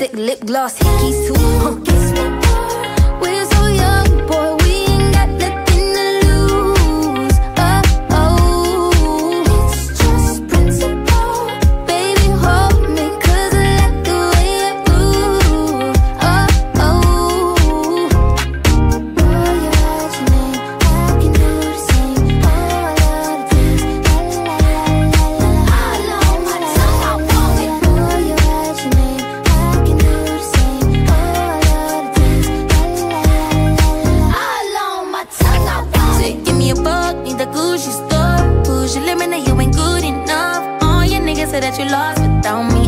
lipstick, lip gloss, hickeys too. Kiss me more. We're so young, boy, we ain't got nothing to lose. Oh, oh, it's just principle. Baby, hold me, 'cause I like the way you move. Oh, oh, roll your eyes, your name, I can do the same. Oh, I love the taste, la la la la la. All on my tongue, I want it. Roll your eyes, your name, I can do the same. Oh, I love the taste, la la la la. All on my tongue, I want it. Say, give me a fuck, need the Gucci store. Push your limit, now you ain't good enough. All your niggas say that you lost without me.